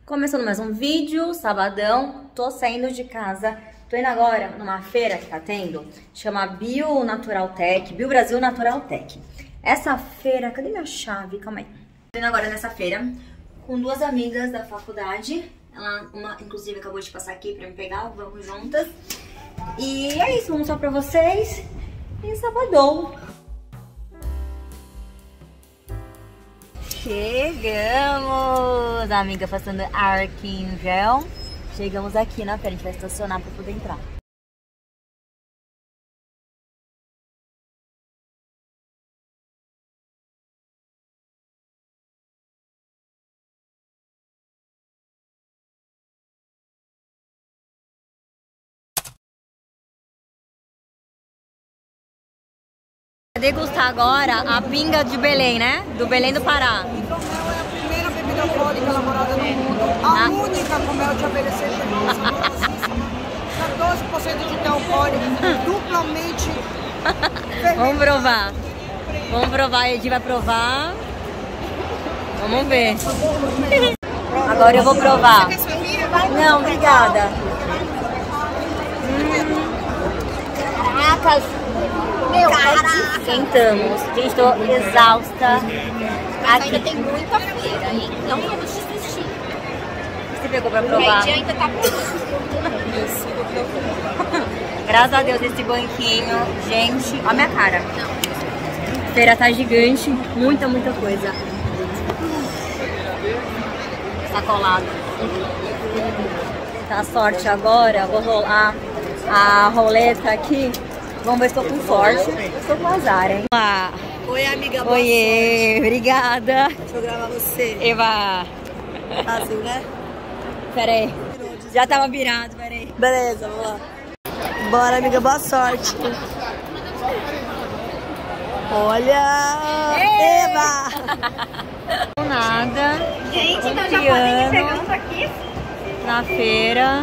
Começando mais um vídeo, sabadão, tô saindo de casa, tô indo agora numa feira que tá tendo, chama Bio Natural Tech, Bio Brasil Natural Tech. Essa feira, cadê minha chave? Calma aí. Tô indo agora nessa feira com duas amigas da faculdade, uma inclusive acabou de passar aqui pra me pegar, vamos juntas. E é isso, vou mostrar pra vocês em sabadão. Chegamos! A amiga passando álcool em gel. Chegamos aqui na feira, a gente vai estacionar para poder entrar. Vou degustar agora a pinga de Belém, né? Do Belém do Pará. Hidromel é a primeira bebida alcoólica elaborada no mundo, a única com mel de abelha saborosíssima, 14% de teor alcoólico, duplamente fermentado. Vamos provar. Vamos provar, a Edi vai provar. Vamos ver. Agora eu vou provar. Não, obrigada. Caracas. Meu, sentamos. Gente, tô exausta. Mas ainda tem muita feira, hein? Não vamos desistir. Você pegou pra provar? O dia ainda tá Isso. Graças a Deus, esse banquinho. Gente, olha a minha cara. A feira tá gigante. Muita coisa. Sacolado. Tá sorte agora. Vou rolar a roleta aqui. Vamos ver se estou com sorte. Estou com azar, hein? Olá. Oi, amiga, boa Oiê, sorte. obrigada. Deixa eu gravar você. Eva. Assim, né? Pera aí. Já tava virado, pera aí. Beleza, vamos lá. Bora, amiga, boa sorte. Olha! Eva! Nada. Gente, então já Piano. podem ir chegando aqui. Na feira.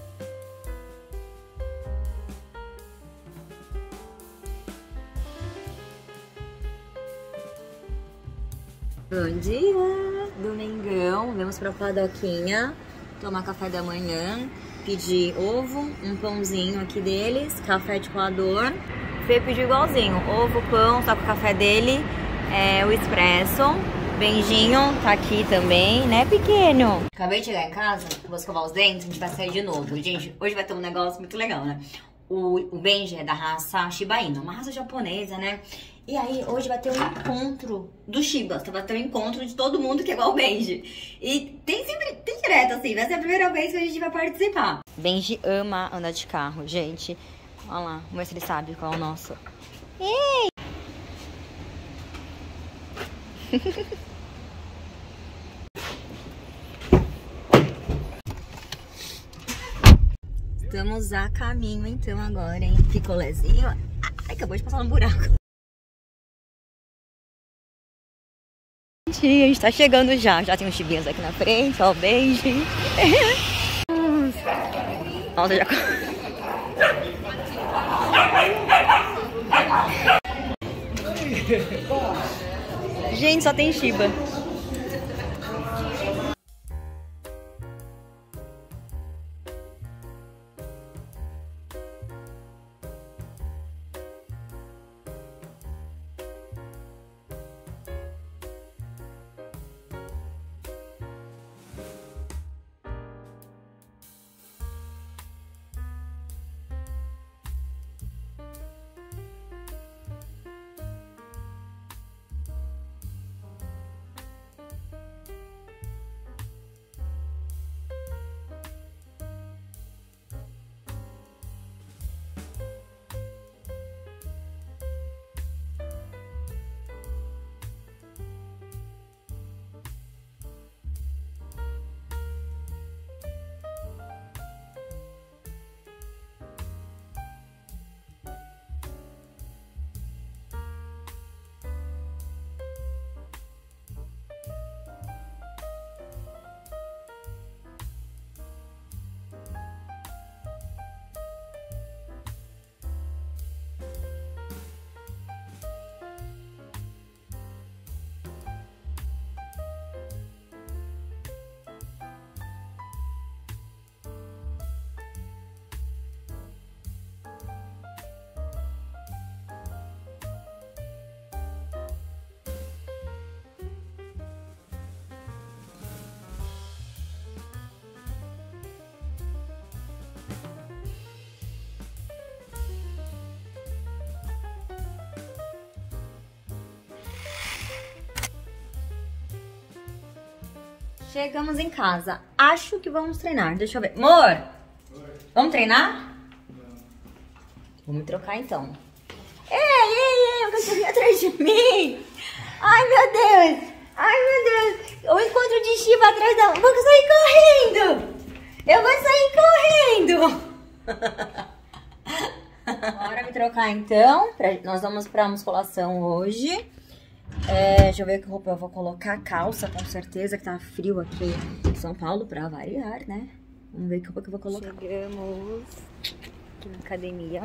Bom dia, domingão, viemos pra Padoquinha tomar café da manhã, pedir ovo, um pãozinho aqui deles, café de coador. Fê pediu igualzinho, ovo, pão, só com o café dele, o expresso. Benjinho tá aqui também, né, pequeno? Acabei de chegar em casa, vou escovar os dentes, a gente vai sair de novo. Gente, hoje vai ter um negócio muito legal, né? O Benji é da raça Shiba Inu, uma raça japonesa, né? E aí, hoje vai ter um encontro do Shiba, vai ter um encontro de todo mundo que é igual o Benji. E tem direto, assim, vai ser a primeira vez que a gente vai participar. Benji ama andar de carro, gente. Olha lá, vamos ver se ele sabe qual é o nosso. Ei! Estamos a caminho, então, agora, hein? Picolézinho. Ai, acabou de passar no buraco. A gente tá chegando já. Já tem uns chibinhos aqui na frente, ó, o beijo. Nossa, já... Gente, só tem Shiba. Chegamos em casa. Acho que vamos treinar. Deixa eu ver. Amor, vamos treinar? Vamos me trocar então. Ei, o cachorrinho atrás de mim. Ai, meu Deus. Ai, meu Deus. O encontro de Shiba atrás da... Vou sair correndo. Eu vou sair correndo. Bora me trocar então. Nós vamos pra musculação hoje. Deixa eu ver que roupa eu vou colocar. Calça, com certeza, que tá frio aqui em São Paulo, pra variar, né? Vamos ver que roupa que eu vou colocar. Chegamos aqui na academia.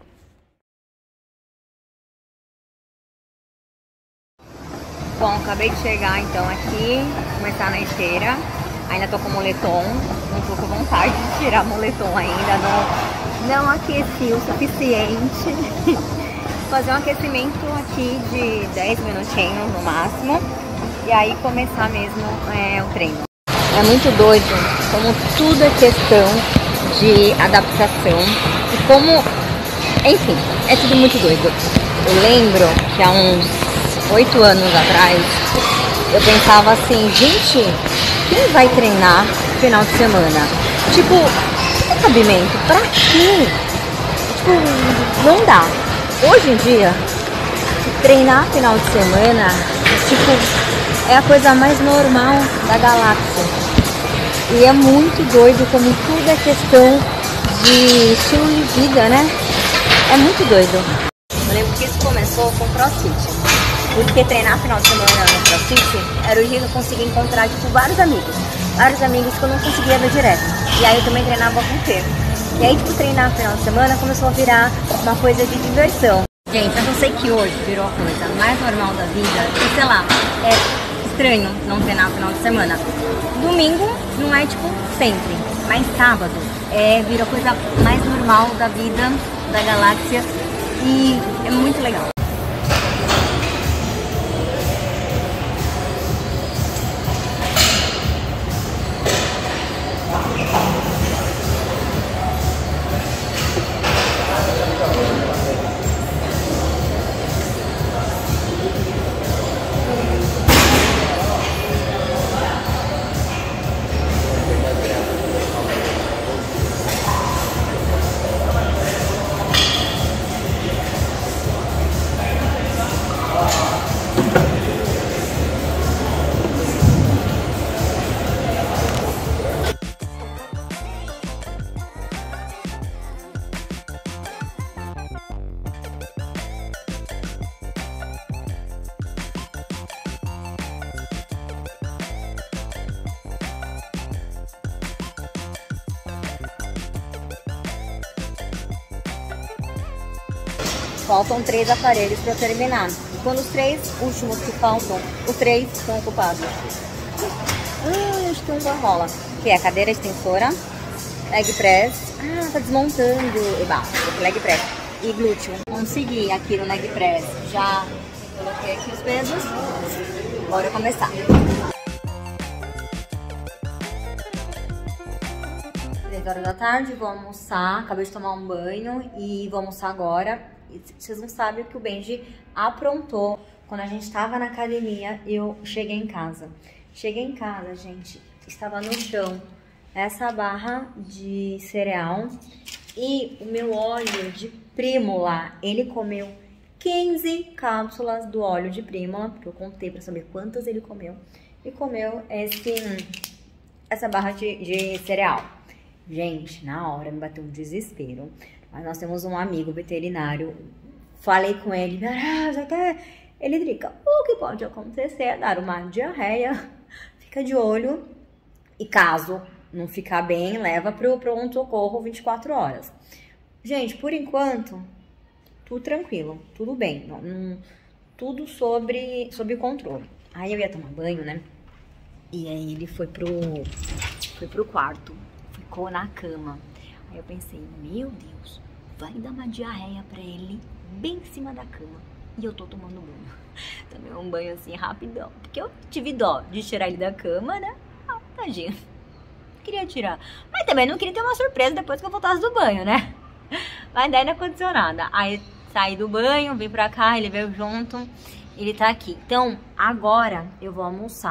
Bom, acabei de chegar então aqui, começar na esteira. Ainda tô com moletom, não tô com vontade de tirar moletom ainda, não aqueci o suficiente. Fazer um aquecimento aqui de 10 minutinhos no máximo. E aí começar mesmo o treino. É muito doido como tudo é questão de adaptação. E como, enfim, é tudo muito doido. Eu lembro que há uns 8 anos atrás, eu pensava assim, gente, quem vai treinar final de semana? Tipo, que cabimento? Pra quê? Tipo, não dá. Hoje em dia, treinar final de semana, tipo, é a coisa mais normal da galáxia. E é muito doido como tudo é questão de estilo de vida, né? É muito doido. Eu lembro que isso começou com CrossFit. Porque treinar final de semana no CrossFit era o dia que eu conseguia encontrar, tipo, vários amigos que eu não conseguia ver direto. E aí eu também treinava com o Fê. E aí, tipo, treinar final de semana começou a virar uma coisa de diversão. Gente, eu sei que hoje virou a coisa mais normal da vida. E sei lá, é estranho não treinar final de semana. Domingo não é, tipo, sempre. Mas sábado virou a coisa mais normal da vida, da galáxia. E é muito legal. Faltam 3 aparelhos para terminar. E quando os 3 últimos que faltam, os 3 estão ocupados. Acho que um já rola. Que é a cadeira extensora, leg press. Tá desmontando. Leg press e glúteo. Consegui aqui no leg press. Já coloquei aqui os pesos. Bora começar. 3 horas da tarde, vou almoçar. Acabei de tomar um banho e vou almoçar agora. Vocês não sabem o que o Benji aprontou quando a gente estava na academia e eu cheguei em casa. Cheguei em casa, gente, estava no chão essa barra de cereal e o meu óleo de Prímula. Ele comeu 15 cápsulas do óleo de Prímula, porque eu contei para saber quantas ele comeu. E comeu essa barra de cereal. Gente, na hora me bateu um desespero. Mas nós temos um amigo veterinário, falei com ele, ele fica, o que pode acontecer é dar uma diarreia, fica de olho e caso não ficar bem, leva pro pronto-socorro 24 horas. Gente, por enquanto, tudo tranquilo, tudo bem, tudo sob controle. Aí eu ia tomar banho, né? E aí ele foi pro quarto, ficou na cama. Aí eu pensei, meu Deus, vai dar uma diarreia pra ele bem em cima da cama. E eu tô tomando banho. Tomei um banho assim rapidão. Porque eu tive dó de tirar ele da cama, né? Tadinho. Queria tirar. Mas também não queria ter uma surpresa depois que eu voltasse do banho, né? Mas daí não aconteceu nada. Aí saí do banho, vim pra cá, ele veio junto. Ele tá aqui. Então, agora eu vou almoçar.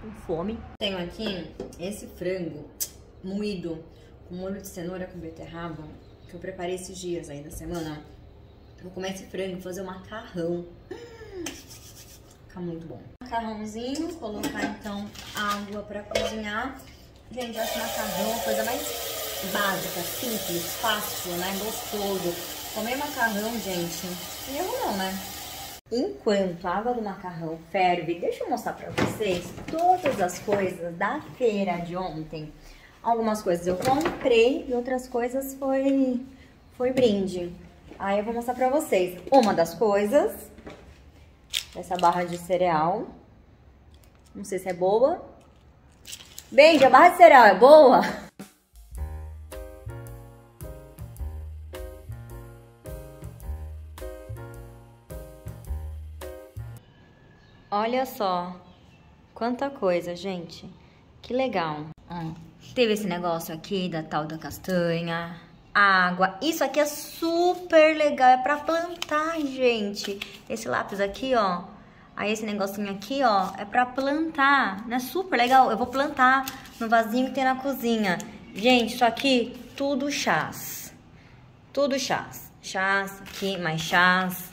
com fome. Tenho aqui esse frango moído com molho de cenoura com beterraba, que eu preparei esses dias aí da semana. Vou comer esse frango e fazer um macarrão. Fica muito bom. Macarrãozinho, colocar então água pra cozinhar. Gente, eu acho macarrão a coisa mais básica, simples, fácil, né? Gostoso. Comer macarrão, gente, sem erro não, né? Enquanto a água do macarrão ferve, deixa eu mostrar pra vocês todas as coisas da feira de ontem. Algumas coisas eu comprei e outras coisas foi brinde. Aí eu vou mostrar pra vocês. Uma das coisas, essa barra de cereal. Não sei se é boa. Benji, a barra de cereal é boa? Olha só, quanta coisa, gente. Que legal. Teve esse negócio aqui da tal da castanha, água. Isso aqui é super legal, é pra plantar, gente. Esse lápis aqui, ó. Aí esse negocinho aqui, ó, é pra plantar. Não é super legal? Eu vou plantar no vasinho que tem na cozinha. Gente, isso aqui, tudo chás. Tudo chás. Chás aqui, mais chás.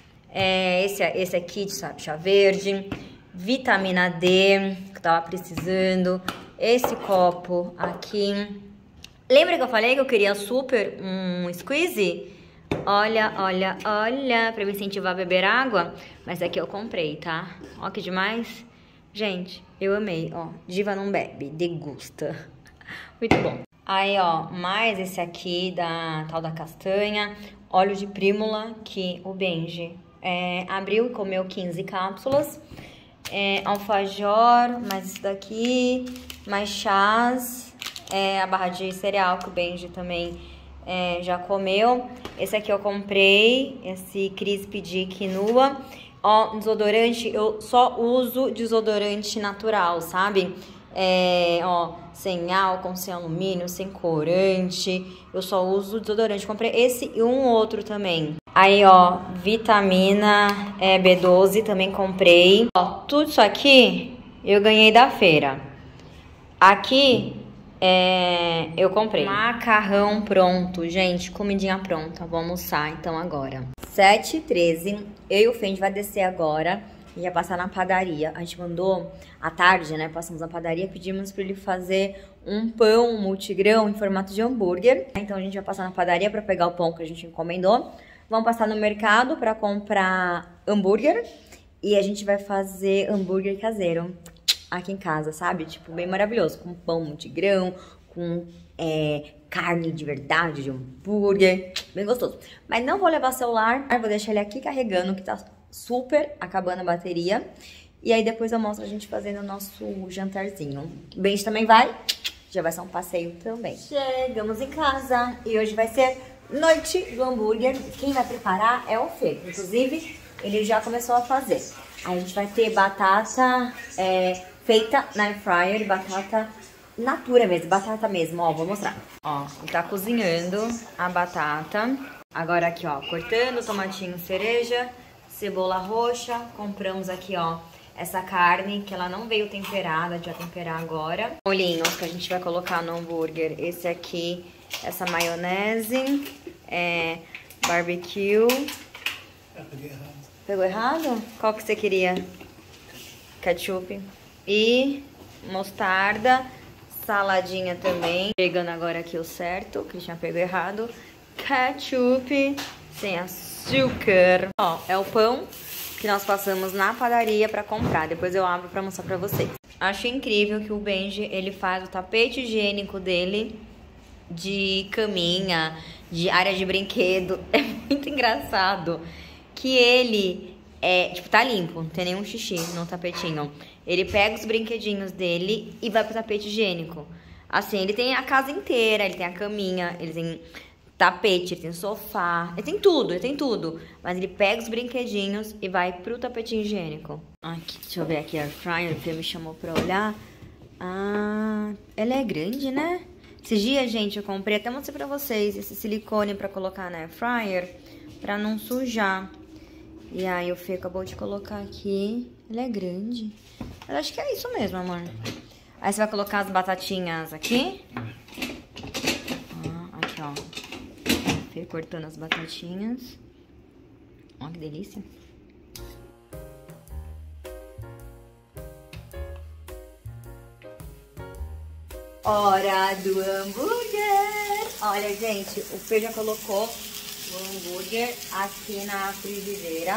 Esse aqui, sabe, chá verde, vitamina D, que eu tava precisando, esse copo aqui. Lembra que eu falei que eu queria super um squeeze? Olha, olha, olha, pra me incentivar a beber água. Mas aqui eu comprei, tá? Ó que demais. Gente, eu amei, ó. Diva não bebe, degusta. Muito bom. Aí, ó, mais esse aqui da tal da castanha. Óleo de prímula, que o Benji abriu e comeu 15 cápsulas. Alfajor, mais isso daqui. Mais chás. A barra de cereal, que o Benji também já comeu. Esse aqui eu comprei, esse Crisp de quinoa. Ó, desodorante, eu só uso desodorante natural, sabe? Ó, sem álcool, sem alumínio, sem corante. Eu só uso desodorante. Comprei esse e um outro também. Aí, ó, vitamina B12 também comprei. Ó, tudo isso aqui eu ganhei da feira. Aqui eu comprei macarrão pronto, gente, comidinha pronta. Vou almoçar então agora. 7h13, eu e o Fendi vai descer agora e ia passar na padaria. A gente mandou à tarde, né? Passamos na padaria, pedimos pra ele fazer um pão multigrão em formato de hambúrguer. Então a gente vai passar na padaria pra pegar o pão que a gente encomendou. Vamos passar no mercado pra comprar hambúrguer e a gente vai fazer hambúrguer caseiro aqui em casa, sabe? Tipo, bem maravilhoso, com pão multigrão, com carne de verdade, de hambúrguer, bem gostoso. Mas não vou levar celular, vou deixar ele aqui carregando, que tá super acabando a bateria. E aí depois eu mostro a gente fazendo o nosso jantarzinho. O Benji também vai, já vai ser um passeio também. Chegamos em casa e hoje vai ser noite do hambúrguer. Quem vai preparar é o Fê, inclusive ele já começou a fazer. Aí a gente vai ter batata feita na air fryer, batata natura mesmo, batata mesmo, ó, vou mostrar. Ó, ele tá cozinhando a batata. Agora aqui, ó, cortando tomatinho cereja, cebola roxa. Compramos aqui, ó, essa carne que ela não veio temperada, a gente vai temperar agora. Molhinhos que a gente vai colocar no hambúrguer. Esse aqui, essa maionese, barbecue. Peguei errado. Pegou errado? Qual que você queria? Ketchup. E mostarda, saladinha também. Pegando agora aqui o certo, o Cristian pegou errado. Ketchup sem açúcar. Ó, é o pão que nós passamos na padaria pra comprar. Depois eu abro pra mostrar pra vocês. Acho incrível que o Benji, ele faz o tapete higiênico dele de caminha, de área de brinquedo. É muito engraçado que ele tipo, tá limpo, não tem nenhum xixi no tapetinho. Ele pega os brinquedinhos dele e vai pro tapete higiênico. Assim, ele tem a casa inteira, ele tem a caminha, ele tem tapete, ele tem sofá, ele tem tudo. Mas ele pega os brinquedinhos e vai pro tapetinho higiênico. Aqui, deixa eu ver aqui a air fryer, que me chamou pra olhar. Ah, ela é grande, né? Esses dias, gente, eu comprei, até mostrei pra vocês, esse silicone pra colocar na air fryer, pra não sujar. E aí o Fê acabou de colocar aqui. Ele é grande. Eu acho que é isso mesmo, amor. Aí você vai colocar as batatinhas aqui. Aqui, ó. Fui cortando as batatinhas. Ó, que delícia. Hora do hambúrguer! Olha, gente, o Fê já colocou o hambúrguer aqui na frigideira.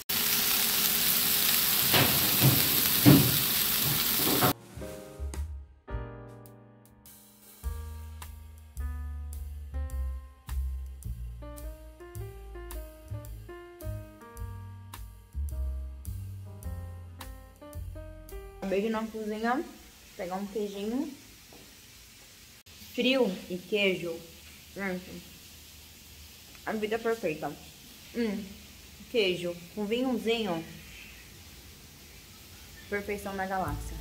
Acabei de ir na cozinha, pegar um queijinho frio e queijo. A vida perfeita. Queijo com vinhozinho. Perfeição da galáxia.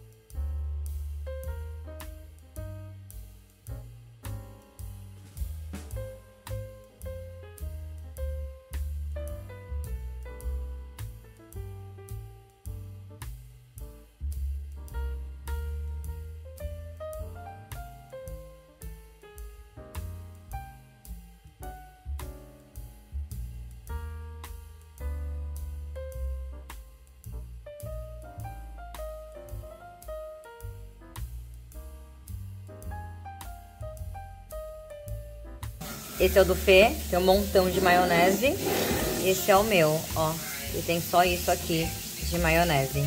Esse é o do Fê, tem um montão de maionese. Esse é o meu, ó. E tem só isso aqui de maionese.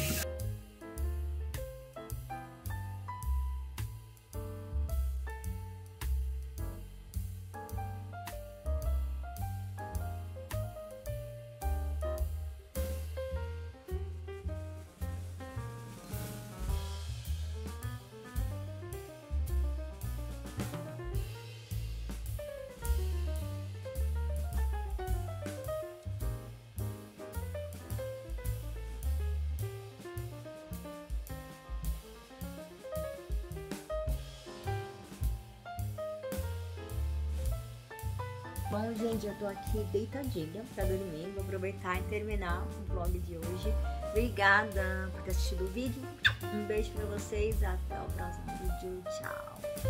Bom, gente, eu tô aqui deitadinha pra dormir. Vou aproveitar e terminar o vlog de hoje. Obrigada por ter assistido o vídeo. Um beijo pra vocês. Até o próximo vídeo. Tchau.